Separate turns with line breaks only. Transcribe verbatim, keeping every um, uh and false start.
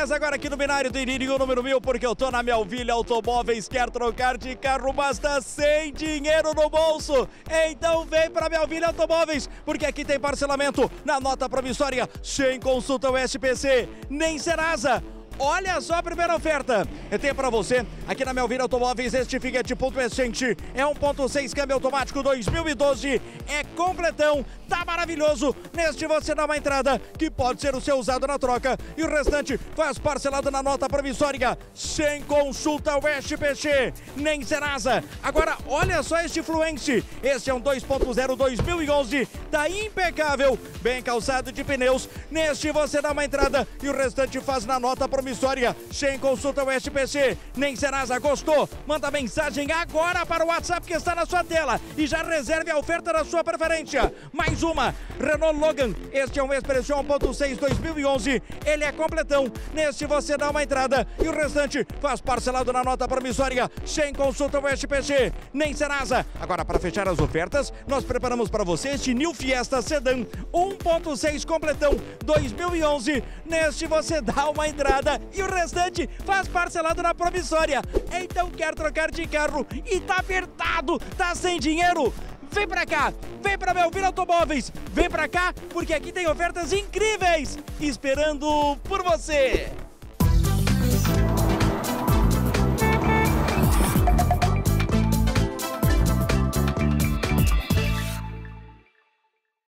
Beleza, agora aqui no binário do Irinho, número mil, porque eu tô na Melville Automóveis, quer trocar de carro, mas tá sem dinheiro no bolso. Então vem pra Melville Automóveis, porque aqui tem parcelamento na nota promissória, sem consulta ao S P C, nem Serasa. Olha só a primeira oferta. Eu tenho para você, aqui na Melville Automóveis, este Fiat Punto Essente. É um ponto seis câmbio automático dois mil e doze. É completão, tá maravilhoso. Neste você dá uma entrada, que pode ser o seu usado na troca. E o restante faz parcelado na nota promissória, sem consulta ao S P C, nem Serasa. Agora, olha só este Fluence. Este é um dois ponto zero dois mil e onze. Tá impecável, bem calçado de pneus. Neste você dá uma entrada e o restante faz na nota promissória. História, sem consulta ao S P C, nem Serasa. Gostou? Manda mensagem agora para o WhatsApp que está na sua tela e já reserve a oferta da sua preferência. Mais uma, Renault Logan, este é um Expression um ponto seis dois mil e onze, ele é completão. Neste você dá uma entrada e o restante faz parcelado na nota promissória, sem consulta ao S P C, nem Serasa. Agora, para fechar as ofertas, nós preparamos para você este New Fiesta Sedan um ponto seis completão dois mil e onze. Neste você dá uma entrada e o restante faz parcelado na promissória. Então quer trocar de carro e tá apertado, tá sem dinheiro? Vem pra cá, vem pra Melville Automóveis, vem pra cá porque aqui tem ofertas incríveis esperando por você.